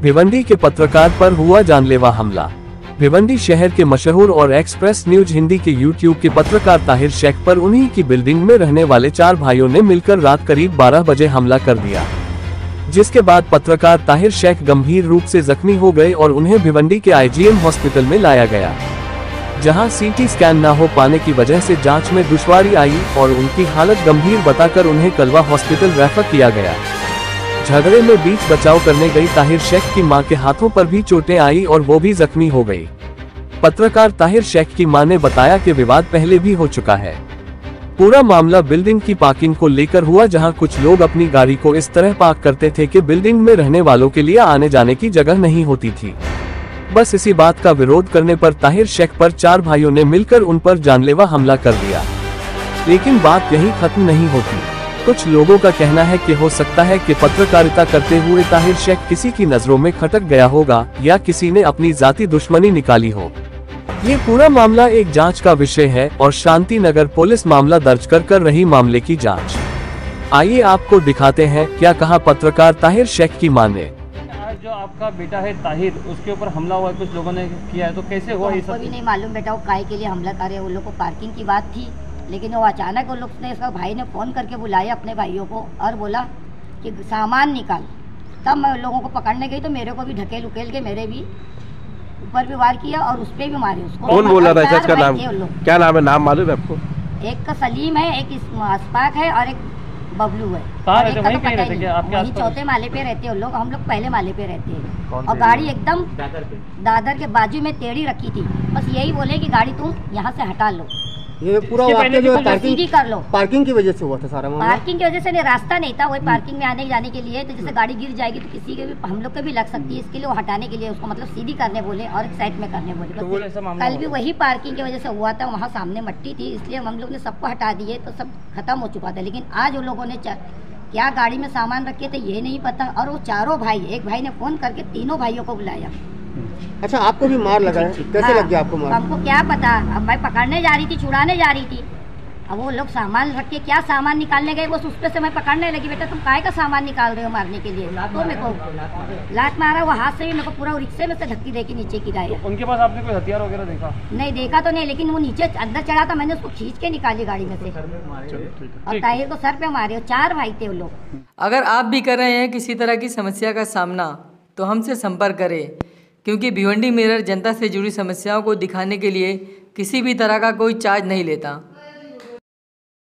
भिवंडी के पत्रकार पर हुआ जानलेवा हमला। भिवंडी शहर के मशहूर और एक्सप्रेस न्यूज हिंदी के यूट्यूब के पत्रकार ताहिर शेख पर उन्हीं की बिल्डिंग में रहने वाले 4 भाइयों ने मिलकर रात करीब 12 बजे हमला कर दिया, जिसके बाद पत्रकार ताहिर शेख गंभीर रूप से जख्मी हो गए और उन्हें भिवंडी के आईजीएम हॉस्पिटल में लाया गया, जहां सीटी स्कैन न हो पाने की वजह से जांच में दुश्वारी आई और उनकी हालत गंभीर बताकर उन्हें कलवा हॉस्पिटल रेफर किया गया। झगड़े में बीच बचाव करने गई ताहिर शेख की मां के हाथों पर भी चोटें आई और वो भी जख्मी हो गई। पत्रकार ताहिर शेख की मां ने बताया कि विवाद पहले भी हो चुका है। पूरा मामला बिल्डिंग की पार्किंग को लेकर हुआ, जहां कुछ लोग अपनी गाड़ी को इस तरह पार्क करते थे कि बिल्डिंग में रहने वालों के लिए आने जाने की जगह नहीं होती थी। बस इसी बात का विरोध करने पर ताहिर शेख पर 4 भाइयों ने मिलकर उन पर जानलेवा हमला कर दिया। लेकिन बात यहीं खत्म नहीं होती। कुछ लोगों का कहना है कि हो सकता है कि पत्रकारिता करते हुए ताहिर शेख किसी की नजरों में खटक गया होगा या किसी ने अपनी जाती दुश्मनी निकाली हो। ये पूरा मामला एक जांच का विषय है और शांति नगर पुलिस मामला दर्ज कर रही मामले की जांच। आइए आपको दिखाते हैं क्या कहा पत्रकार ताहिर शेख की मां ने। जो आपका बेटा है ताहिर, उसके ऊपर हमला हुआ है, कुछ लोगों ने किया है, तो कैसे हुआ ये सब? भी नहीं मालूम बेटा, वो काय के लिए हमला करे। उन लोग को पार्किंग की बात थी, लेकिन वो अचानक उन लोग ने, इसका भाई ने फ़ोन करके बुलाया अपने भाइयों को और बोला कि सामान निकाल। तब मैं उन लोगों को पकड़ने गई तो मेरे को भी ढकेल उकेल के मेरे भी ऊपर भी वार किया और उस पर भी मारे उसको। कौन बोला था इसका नाम? क्या नाम है? नाम मालूम है आपको? एक का सलीम है, एक अशफाक है और एक बबलू है। कहाँ रहते? वहीं कहीं रहते क्या आपके आसपास? चौथे माले पे रहते हैं लोग, हम लोग पहले माले पे रहते हैं। और गाड़ी एकदम दादर के बाजू में टेढ़ी रखी थी। बस यही बोले कि गाड़ी तुम यहाँ से हटा लो, ये पूरा वाकया जो सीधी कर लो। पार्किंग की वजह से हुआ था सारा मामला। पार्किंग की वजह से नहीं, रास्ता नहीं था वही पार्किंग में आने जाने के लिए। तो जैसे गाड़ी गिर जाएगी तो किसी के भी, हम लोग के भी लग सकती है, इसके लिए वो हटाने के लिए उसको मतलब सीधी करने बोले और एक साइड में करने बोले। तो कल भी वही पार्किंग की वजह से हुआ था, वहाँ सामने मट्टी थी इसलिए हम लोग ने सबको हटा दिए तो सब खत्म हो चुका था। लेकिन आज उन लोगों ने क्या गाड़ी में सामान रखे थे ये नहीं पता। और वो चारों भाई, एक भाई ने फोन करके तीनों भाइयों को बुलाया। अच्छा, आपको भी मार लगा है? कैसे लग गया आपको मार? हमको क्या पता, अब भाई पकड़ने जा रही थी, छुड़ाने जा रही थी। अब वो लोग सामान रख के क्या सामान निकालने गए, बस उस पे से मैं पकड़ने लगी, बेटा तुम काय का सामान निकाल रहे हो मारने के लिए। तो मेरे को लात मारा, वो हाथ से भी मेरे को पूरा रिक्शे में से धक्की दे के नीचे गिराया। तो उनके पास आपने कोई हथियार वगैरह देखा? नहीं देखा तो नहीं, लेकिन वो नीचे अंदर चढ़ा था, मैंने उसको खींच के निकाली गाड़ी में से और ताहिर को सर पे मारे। 4 भाई थे वो लोग। अगर आप भी कर रहे हैं किसी तरह की समस्या का सामना तो हमसे संपर्क करें, क्योंकि भिवंडी मिरर जनता से जुड़ी समस्याओं को दिखाने के लिए किसी भी तरह का कोई चार्ज नहीं लेता।